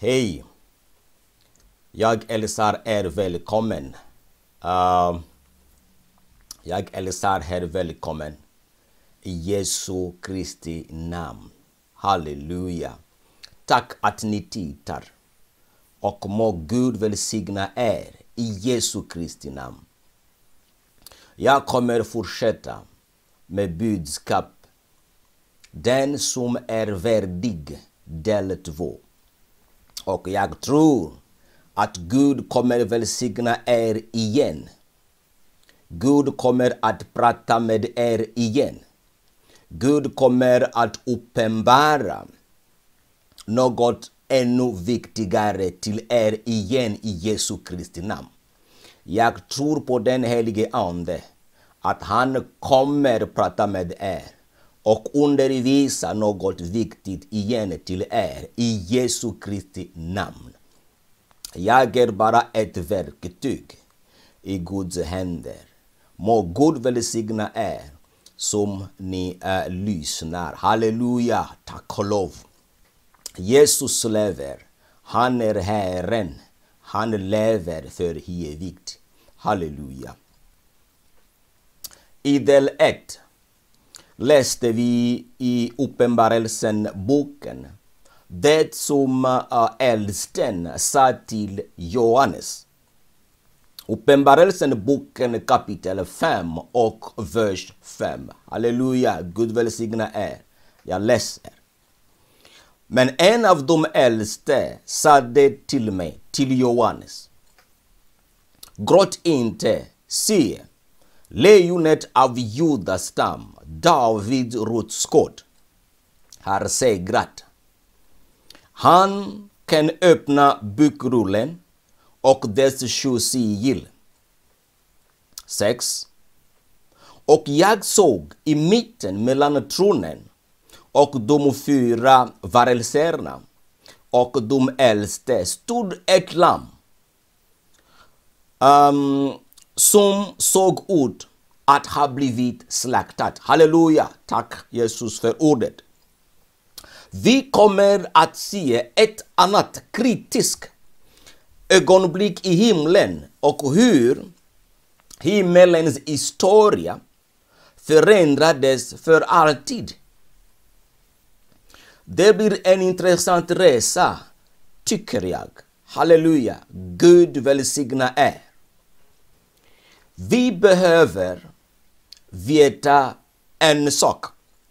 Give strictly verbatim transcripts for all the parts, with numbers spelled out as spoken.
Hej! Jag hälsar er välkommen. Uh, jag hälsar er välkommen i Jesu Kristi namn. Halleluja. Tack att ni tittar. Och må Gud välsigna er i Jesu Kristi namn. Jag kommer fortsätta med budskap. Den som är värdig, del två. Och jag tror att Gud kommer välsigna er igen. Gud kommer att prata med er igen. Gud kommer att uppenbara något ännu viktigare till er igen i Jesu Kristi namn. Jag tror på den helige Ande att han kommer prata med er och undervisa något viktigt igen till er i Jesu Kristi namn. Jag är bara ett verktyg i Guds händer. Må Gud välsigna er som ni äh, lyssnar. Halleluja, tack och lov. Jesus lever. Han är Herren. Han lever för evigt. Halleluja. I del ett läste vi i Uppenbarelsen boken det som uh, äldsten sa till Johannes. Uppenbarelsen boken kapitel fem och vers fem. Halleluja, Gud välsigna er. Jag läser. Men en av de äldste sa det till mig, till Johannes. Gråt inte, se, lejonet av Judas stam, David rotskott, har segrat. Han kan öppna bokrullen och dess sju sigill. sex. Och jag såg i mitten mellan tronen och de fyra varelserna och de äldste stod ett lamm um, som såg ut att ha blivit slaktat. Halleluja, tack Jesus för ordet. Vi kommer att se ett annat kritiskt ögonblick i himlen och hur himmelens historia förändrades för alltid. Det blir en intressant resa, tycker jag. Halleluja, Gud välsigna er. Vi behöver veta en sak.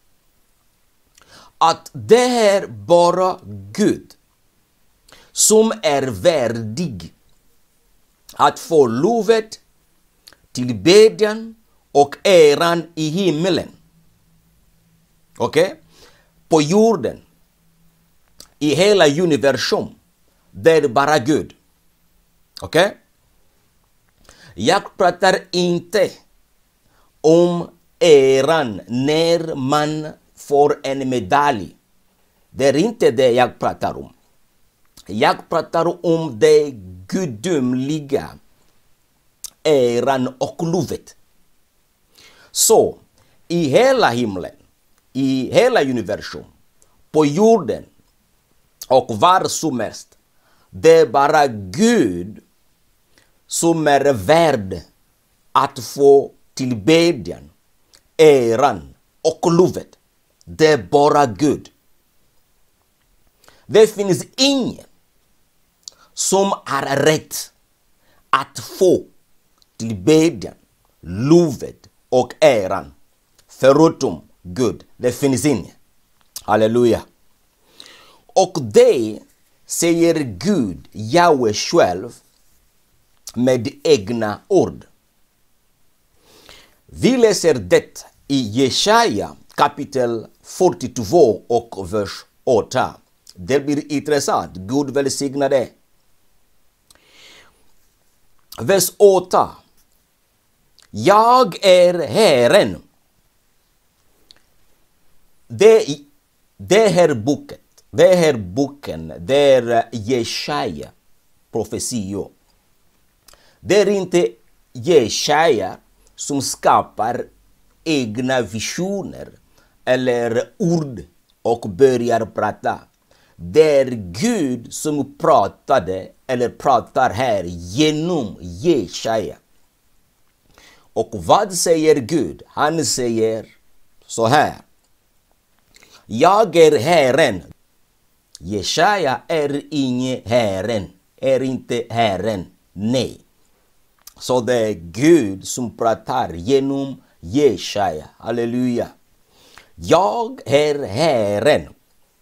Att det är bara Gud som är värdig att få lovet, tillbedjan och äran i himlen. Okej? Okay? På jorden, i hela universum, det är bara Gud. Okej? Okay? Jag pratar inte om äran när man får en medalj. Det är inte det jag pratar om. Jag pratar om det gudomliga äran och lovet. Så, i hela himlen, i hela universum, på jorden och var som helst, det är bara Gud som är värd att få tillbedjan, äran och lovet. Det är bara Gud. Det finns ingen som har rätt att få tillbedjan, lovet och äran förutom Gud. Det finns ingen. Halleluja. Och det säger Gud, Jahwe själv, med egna ord. Vi läser det i Jesaja kapitel fyrtiotvå och vers åtta. Det blir intressant. Gud välsigna det. Vers åtta. Jag är Herren. Det, det här boken, det här boken, det är Jesaja profetior. Det är inte Jesaja som skapar egna visioner eller ord och börjar prata. Det är Gud som pratade eller pratar här genom Jesaja. Och vad säger Gud? Han säger så här. Jag är Herren. Jesaja är ingen Herren. Är inte Herren. Nej. Så det är Gud som pratar genom Jesaja. Halleluja. Jag är Herren.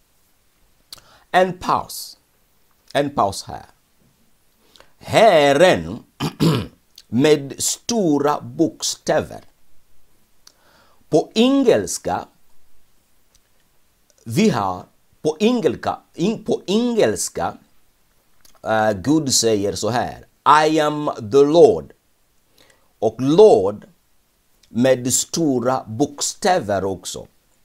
En paus. En paus här. Herren med stora bokstäver. På engelska vi har på engelska in, på engelska uh, Gud säger så här. I am the Lord. Och Lord med stora bokstäver också.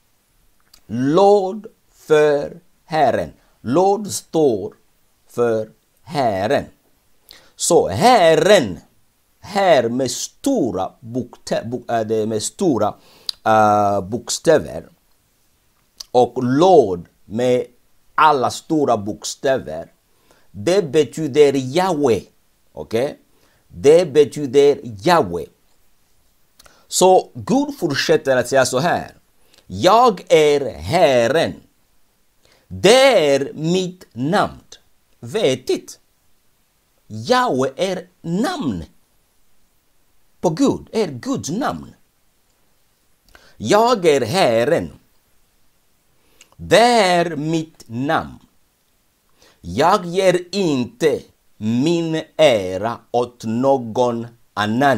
Lord för Herren. Lord står för Herren. Så Herren här med stora bokstäver, med stora uh, bokstäver och Lord med alla stora bokstäver. Det betyder Yahweh. Okej? Okay? Det betyder Yahweh. Så Gud fortsätter att säga så här. Jag är Herren. Det är mitt namn. Vetigt. Yahweh är namn. På Gud är Guds namn. Jag är Herren. Det är mitt namn. Jag ger inte min ära åt någon annan.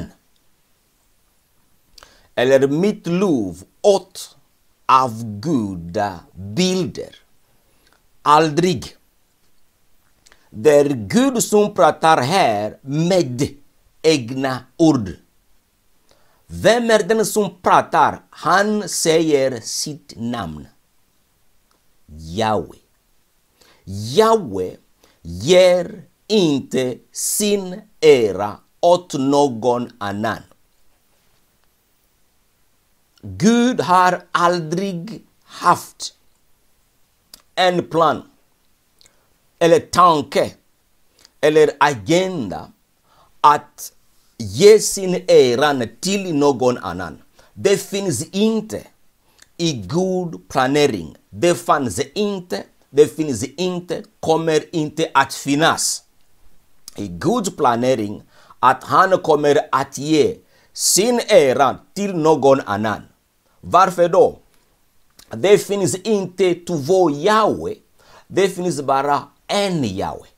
Eller mitt lov åt avgudabilder. Aldrig. Det är Gud som pratar här med egna ord. Vem är den som pratar? Han säger sitt namn. Yahweh. Yahweh ger inte sin ära åt någon annan. Gud har aldrig haft en plan eller tanke eller agenda att ge sin ära till någon annan. Det finns inte i god planering. Det fanns inte, det finns inte, kommer inte att finnas i god planering att han kommer att ge sin ära till någon annan. Varför då? Det finns inte två Yahweh. Det finns bara en Yahweh.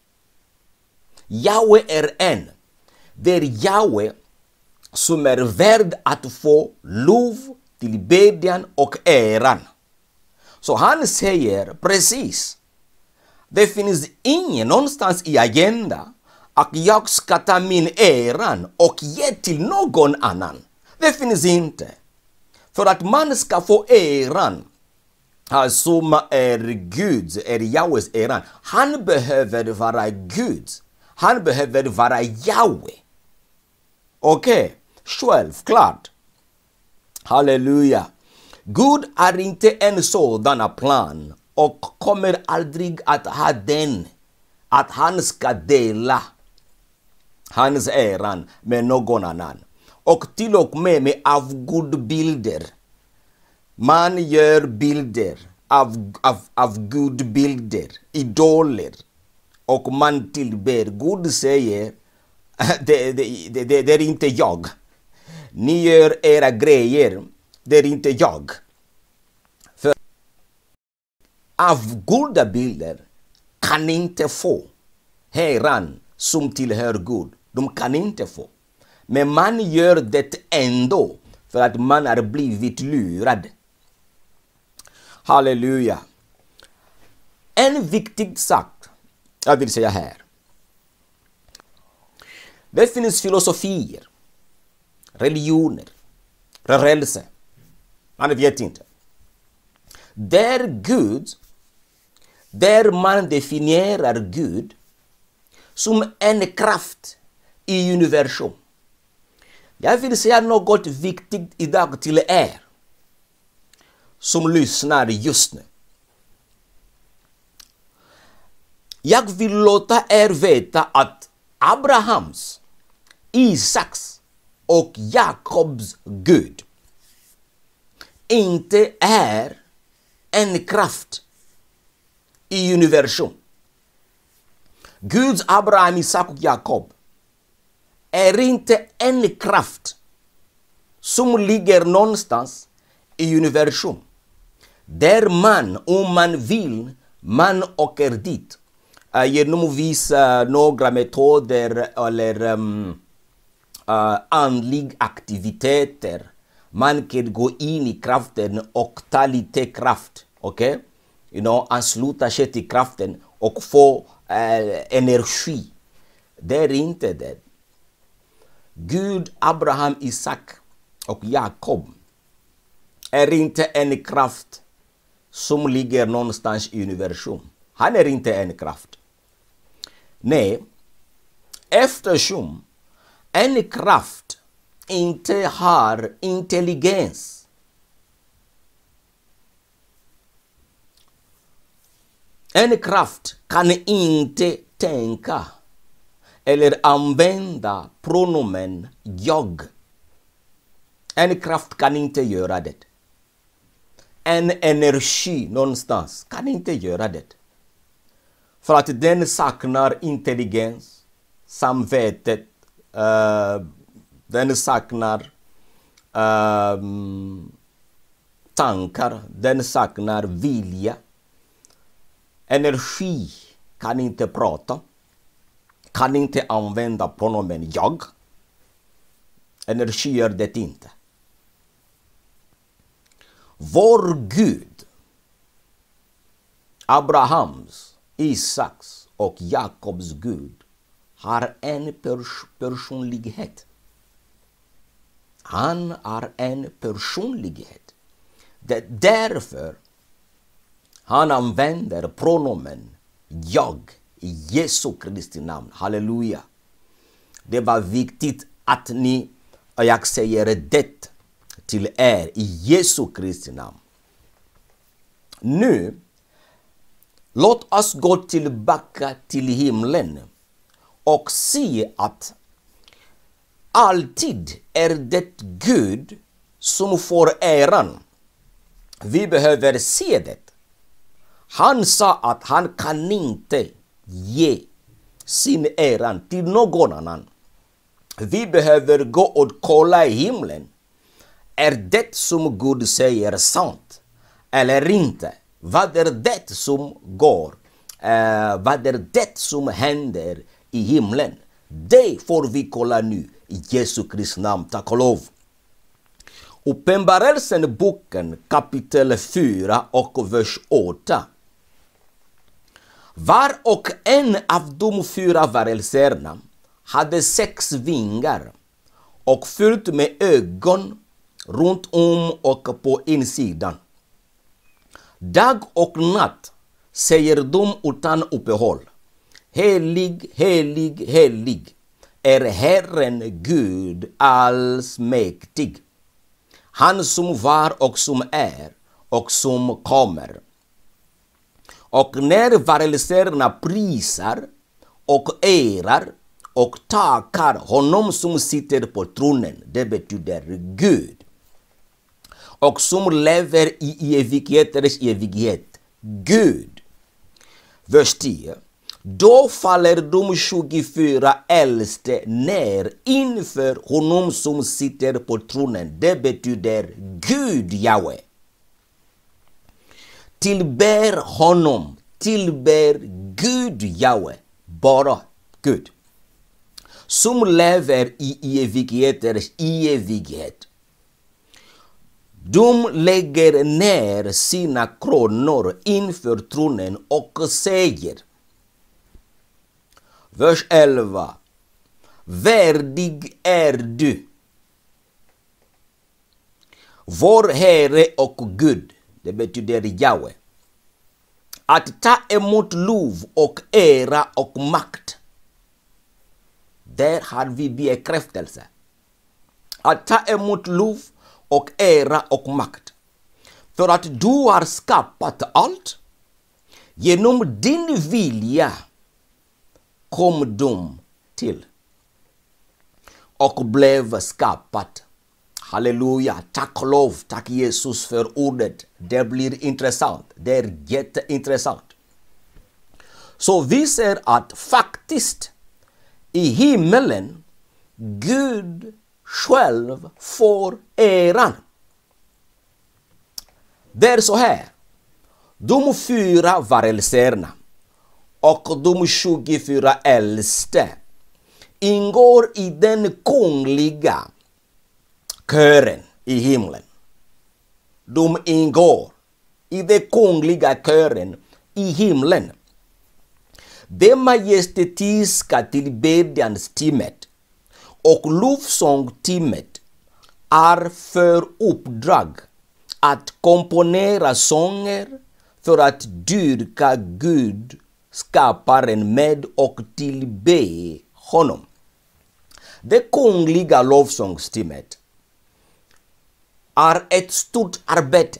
Yahweh är en. Det är Yahweh som är värd att få lov, tillbedjan och äran. Så han säger precis. Det finns ingen någonstans i agenda att jag ska ta min äran och ge till någon annan. Det finns inte. För att man ska få äran som är Guds, är Yahwehs äran. Han behöver vara Gud. Han behöver vara Yahweh. Okej, okay. Självklart. Halleluja. Gud har inte en sådan plan och kommer aldrig att ha den. Att han ska dela hans äran med någon annan. Och till och med med avgudbilder. Man gör bilder av, av, av gudbilder, idoler. Och man tillber. Gud säger, det, det, det, det, det är inte jag. Ni gör era grejer, det är inte jag. För avgudabilder kan inte få äran som tillhör Gud. De kan inte få. Men man gör det ändå för att man har blivit lurad. Halleluja. En viktig sak jag vill säga här. Det finns filosofier, religioner, rörelser. Man vet inte. Där Gud, där man definierar Gud som en kraft i universum. Jag vill säga något viktigt idag till er som lyssnar just nu. Jag vill låta er veta att Abrahams, Isaks och Jakobs Gud inte är en kraft i universum. Guds Abraham, Isak och Jakob är inte en kraft som ligger någonstans i universum. Där man, om man vill, man åker dit. Uh, genom att visa några metoder eller um, uh, andlig aktiviteter. Man kan gå in i kraften och ta lite kraft. Okej? Okay? You know, ansluta sig till kraften och få uh, energi. Det är inte det. Gud, Abraham, Isak och Jakob är inte en kraft som ligger någonstans i universum. Han är inte en kraft. Nej, eftersom en kraft inte har intelligens, en kraft kan inte tänka eller använda pronomen jag. En kraft kan inte göra det. En energi någonstans kan inte göra det. För att den saknar intelligens, samvetet, uh, den saknar uh, tankar, den saknar vilja. Energi kan inte prata, kan inte använda pronomen jag. Energi gör det inte. Vår Gud, Abrahams, Isaks och Jakobs Gud, har en pers- personlighet. Han är en personlighet. Det är därför han använder pronomen jag i Jesu Kristi namn. Halleluja. Det var viktigt att ni, och jag säger det till er i Jesu Kristi namn. Nu, låt oss gå tillbaka till himlen och se att alltid är det Gud som får äran. Vi behöver se det. Han sa att han kan inte ge sin äran till någon annan. Vi behöver gå och kolla i himlen. Är det som Gud säger sant eller inte? Vad är det som går? Uh, vad är det som händer i himlen? Det får vi kolla nu i Jesu Kristi namn. Tack och lov. Uppenbarelsen boken kapitel fyra och vers åtta. Var och en av de fyra varelserna hade sex vingar och fyllt med ögon runt om och på insidan. Dag och natt säger de utan uppehåll: helig, helig, helig är Herren Gud allsmäktig, han som var och som är och som kommer. Och när varelserna prisar och ärar och tackar honom som sitter på tronen, det betyder Gud, och som lever i evigheters evighet, Gud. Vers tio. Då faller de tjugofyra äldste ner inför honom som sitter på tronen. Det betyder Gud, Jahwe. Tillber honom, tillber Gud, Jahwe, bara Gud, som lever i evigheters evighet. De lägger ner sina kronor inför tronen och säger, vers elva. Värdig är du, vår Herre och Gud, det betyder Jahwe, att ta emot lov och ära och makt. Där har vi bekräftelse. Att ta emot lov och ära och makt. För att du har skapat allt. Genom din vilja kom de till och blev skapat. Halleluja, tack och lov, tack Jesus för ordet. Det blir intressant, det är jätteintressant. Så vi ser att faktiskt i himmelen Gud själv får äran. Det är så här. De fyra varelserna och de tjugofyra äldste ingår i den kungliga kören i himlen. De ingår i den kungliga kören i himlen. Det majestätiska tillbedjansteamet och lovsångsteamet är för uppdrag att komponera sånger för att dyrka Gud, skaparen, med och tillbe honom. Det kungliga lovsångsteamet är ett stort arbete.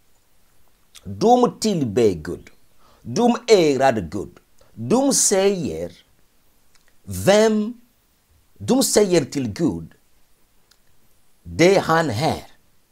De tillber Gud. De ärar Gud. De säger vem de säger till Gud det han är.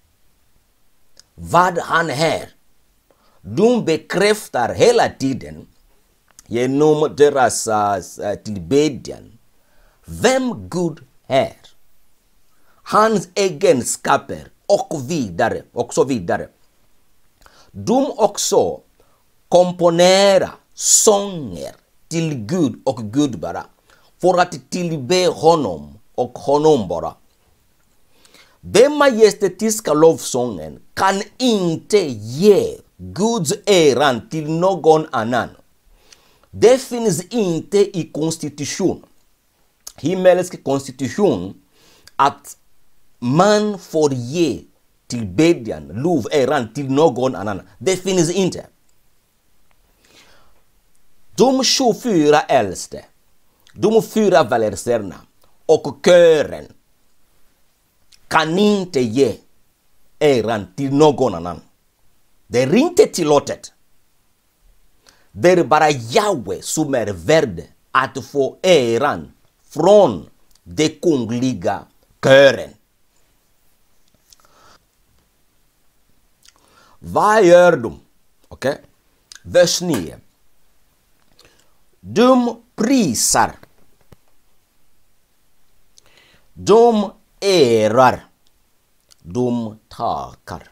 Vad han är. De bekräftar hela tiden genom deras uh, tillbedjan vem Gud är. Hans egenskaper och vidare och så vidare. De också komponerar sånger till Gud och Gud bara för att tillbe honom och honom bara. Den majestätiska lovsången kan inte ge Guds äran till någon annan. Det finns inte i konstitution, himmelsk konstitution, att man får ge tillbedjan, lov, äran till någon annan. Det finns inte. De tjugofyra äldste, de fyra valerserna och kören kan inte ge äran till någon annan. Det är inte tillåtet. Det är bara Yahweh som är värd att få äran från det kungliga kören. Vad gör de? Okej. Okay. Vers nio. De prisar. De ärar. De tackar.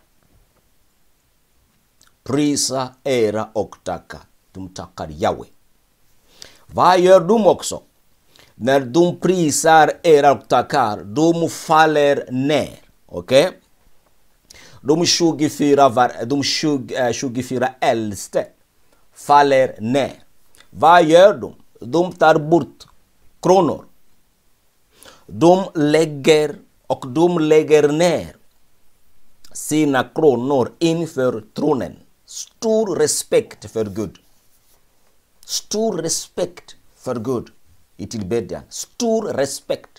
Prisa, ära och tacka. De tackar Yahweh. Vad gör de också? När de prisar, ära och tackar, de faller ner. Okej? Okay? De tjugofyra, de tjugo, tjugofyra äldste faller ner. Vad gör de? De tar bort kronor. De lägger och de lägger ner sina kronor inför tronen. Stor respekt för Gud. Stor respekt för Gud i tillbedjan. Stor respekt.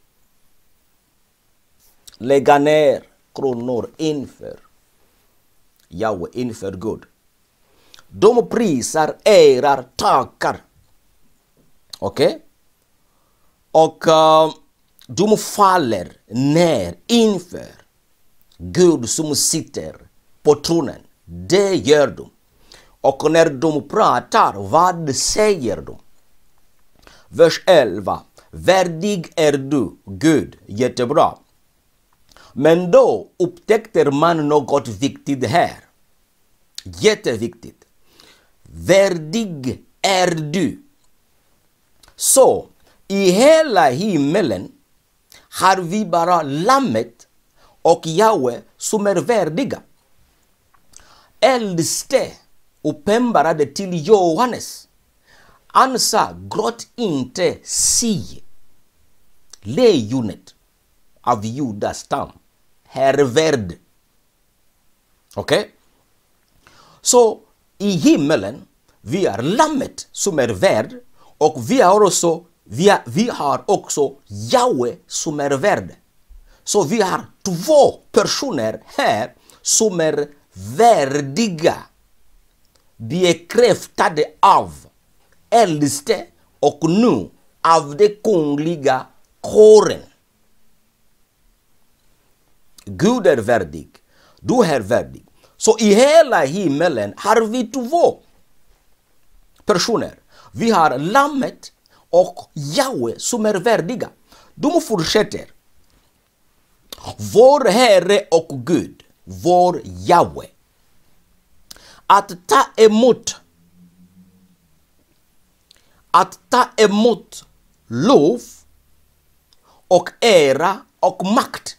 Lägga ner kronor inför Yahweh, inför Gud. De prisar, ärar, tackar. Okej? Okay? Och uh, de faller ner inför Gud som sitter på tronen. Det gör de. Och när de pratar, vad säger de? Vers elva. Värdig är du, Gud. Jättebra. Men då upptäckte man något viktigt här. Jätteviktigt. Värdig är du. Så i hela himmelen har vi bara lammet och Yahweh som är värdiga. Äldste uppenbarade till Johannes. Han sa, gråt inte, si. Lejonet av Judas stam är värd. Okej? Okay? Så i himmelen, vi har lammet som är värd. Och vi har också, vi har, vi har också Yahweh som är värd. Så vi har två personer här som är värdiga. Bekräftade av äldste och nu av det kungliga kåren. Gud är värdig. Du är värdig. Så i hela himmelen har vi två personer. Vi har lammet och Jahwe som är värdiga. De fortsätter. Vår Herre och Gud, vår Jahwe. Att ta emot Att ta emot lov och ära och makt.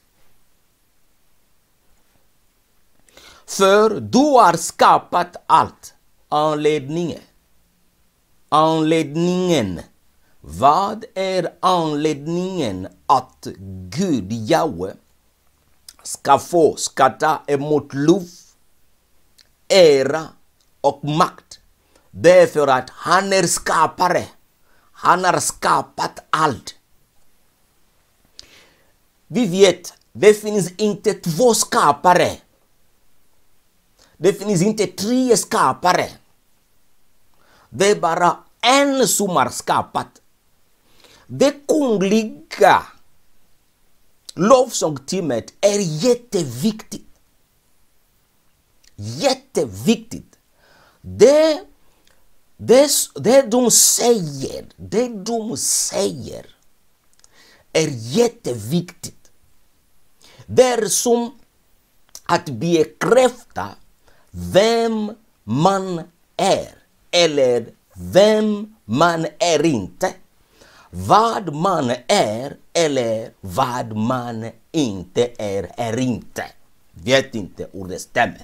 För du har skapat allt. Anledningen. Anledningen. Vad är anledningen att Gud, Jahwe, ska få ska ta emot lov, ära och makt? Det är för att han är skapare. Han har skapat allt. Vi vet, det finns inte två skapare. Det finns inte tre skapare. Det är bara en som har skapat. Det kungliga lovsångsteamet är jätteviktigt. Jätteviktigt. Det, det, det de säger, det de säger är jätteviktigt. Det är som att bekräfta vem man är eller vem man är inte. Vad man är eller vad man inte är, är inte. Vet inte hur det stämmer.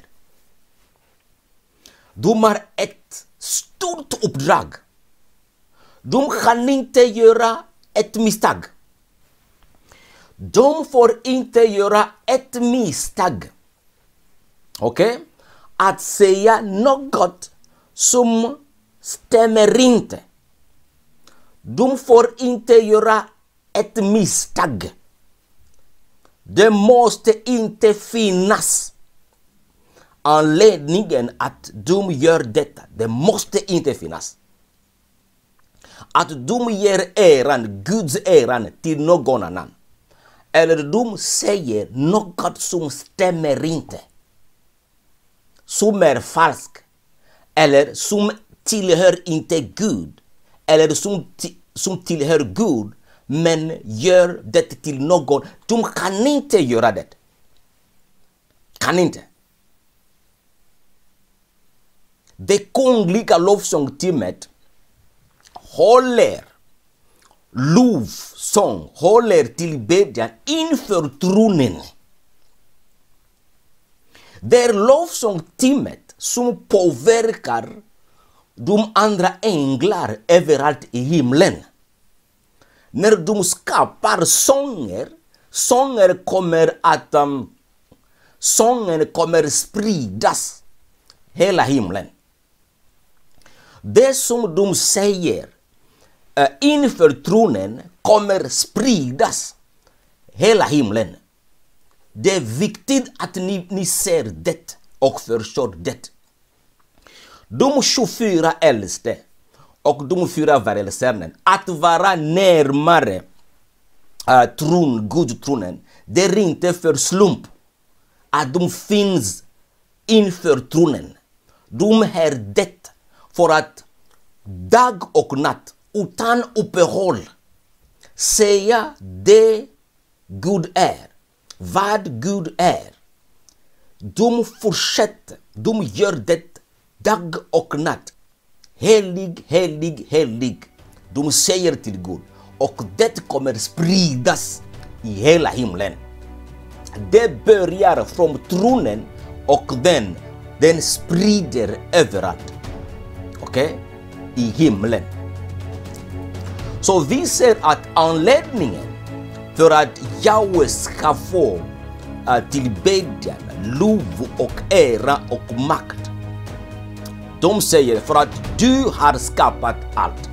De har ett stort uppdrag. De kan inte göra ett misstag. De får inte göra ett misstag. Okej? Okay? Att säga något som stämmer inte. De får inte göra ett misstag. Det måste inte finnas anledningen att de gör detta. Det måste inte finnas. Att de ger äran, Guds äran till någon annan. Eller de säger något som stämmer inte. Som är falskt. Eller som tillhör inte Gud. Eller som, som tillhör Gud men gör det till någon. De kan inte göra det. Kan inte. Det kungliga lovsångsteamet håller lovsång, håller tillbedjan inför tronen. Det är lovsångsteamet som påverkar de andra änglar överallt i himlen. När de skapar sånger, sånger kommer att um, sången kommer spridas hela himlen. Det som de säger uh, inför tronen kommer spridas hela himlen. Det är viktigt att ni, ni ser det och förstår det. De tjugofyra äldste och de fyra varelserna, att vara närmare uh, tron, Guds tronen, det är inte för slump att de finns inför tronen. De är det för att dag och natt utan uppehåll säga det Gud är, vad Gud är. De fortsätter, de gör det dag och natt. Helig, helig, helig. De säger till Gud. Och det kommer spridas i hela himlen. Det börjar från tronen och den, den sprider överallt. Okej? Okay? I himlen. Så vi ser att anledningen för att Jahwe ska få uh, tillbedjan, lov och ära och makt. De säger för att du har skapat allt.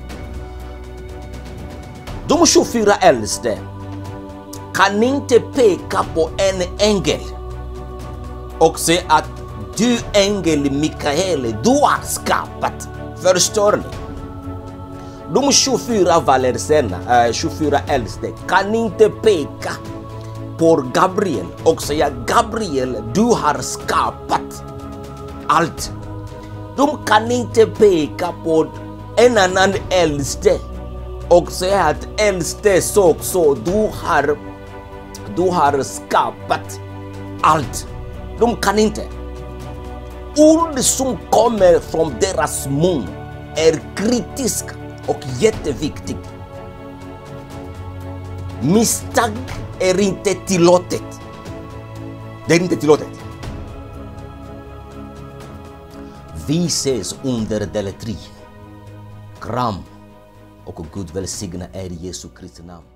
De tjugofyra äldste kan inte peka på en ängel och säga att du ängel Mikael, du har skapat. Förstår ni? De tjugofyra valserna, äh, tjugofyra äldste, kan inte peka på Gabriel och säga Gabriel, du har skapat allt. De kan inte peka på en annan äldste och säga att äldste så också, du har, du har skapat allt. De kan inte. Ord som kommer från deras mun är kritisk och jätteviktig. Misstag är inte tillåtet. Det är inte tillåtet. Vi ses under del tre. Kram och Gud välsigna er i Jesu Kristi namn.